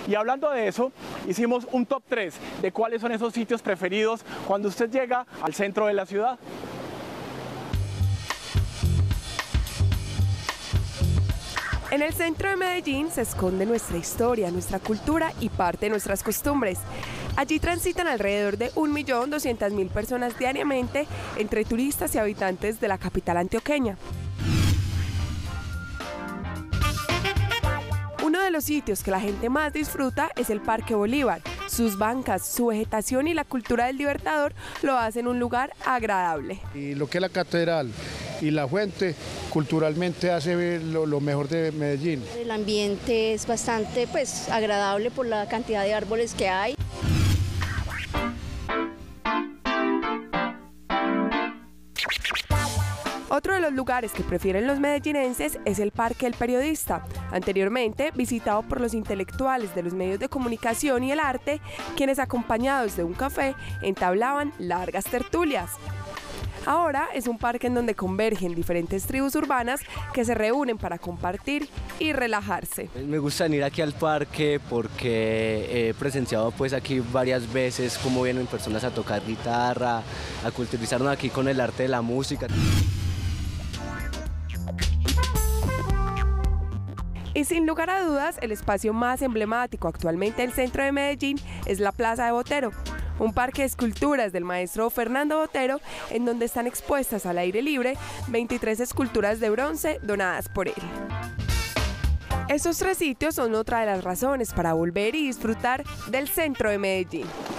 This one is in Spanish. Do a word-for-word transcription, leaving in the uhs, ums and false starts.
Y hablando de eso, hicimos un top tres de cuáles son esos sitios preferidos cuando usted llega al centro de la ciudad. En el centro de Medellín se esconde nuestra historia, nuestra cultura y parte de nuestras costumbres. Allí transitan alrededor de un millón doscientas mil personas diariamente entre turistas y habitantes de la capital antioqueña. Uno de los sitios que la gente más disfruta es el Parque Bolívar. Sus bancas, su vegetación y la cultura del Libertador lo hacen un lugar agradable. Y lo que es la catedral y la fuente, culturalmente hace ver lo, lo mejor de Medellín. El ambiente es bastante pues, agradable por la cantidad de árboles que hay. Otro de los lugares que prefieren los medellinenses es el Parque del Periodista, anteriormente visitado por los intelectuales de los medios de comunicación y el arte, quienes acompañados de un café entablaban largas tertulias. Ahora es un parque en donde convergen diferentes tribus urbanas que se reúnen para compartir y relajarse. Me gusta venir aquí al parque porque he presenciado pues aquí varias veces cómo vienen personas a tocar guitarra, a culturizarnos aquí con el arte de la música. Y sin lugar a dudas, el espacio más emblemático actualmente del centro de Medellín es la Plaza de Botero, un parque de esculturas del maestro Fernando Botero, en donde están expuestas al aire libre veintitrés esculturas de bronce donadas por él. Estos tres sitios son otra de las razones para volver y disfrutar del centro de Medellín.